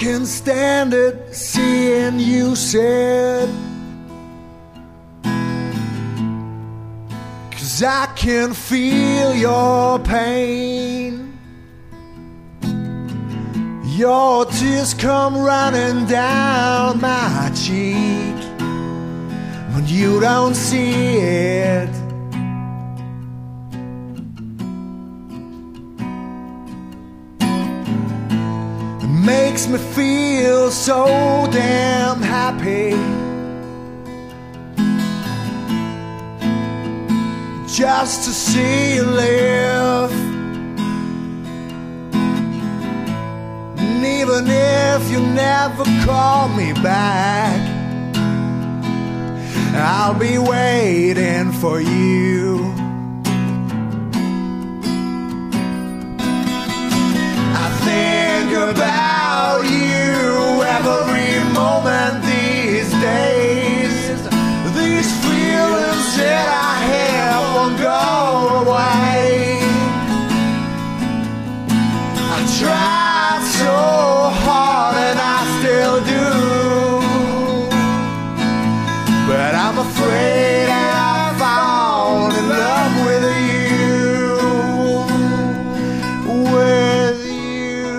can stand it, seeing you sad. 'Cause I can feel your pain. Your tears come running down my cheek when you don't see it. It makes me feel so damn happy just to see you live. And even if you never call me back, I'll be waiting for you. I think about you every moment these days. These feelings that I have won't go away. I tried so hard and I still do, but I'm afraid I've fallen in love with you, with you.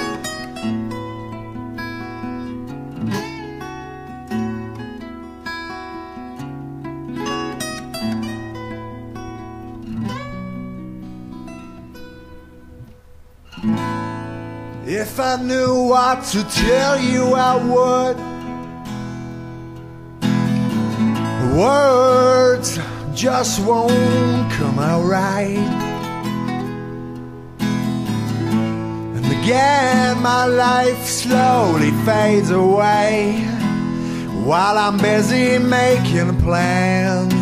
If I knew what to tell you, I would. Words just won't come out right. And again my life slowly fades away while I'm busy making plans.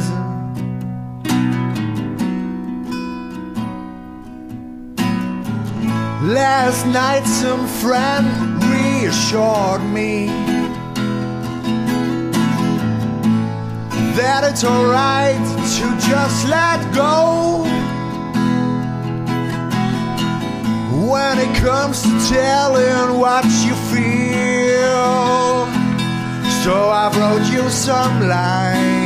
Last night some friend reassured me that it's alright to just let go when it comes to telling what you feel. So I wrote you some lines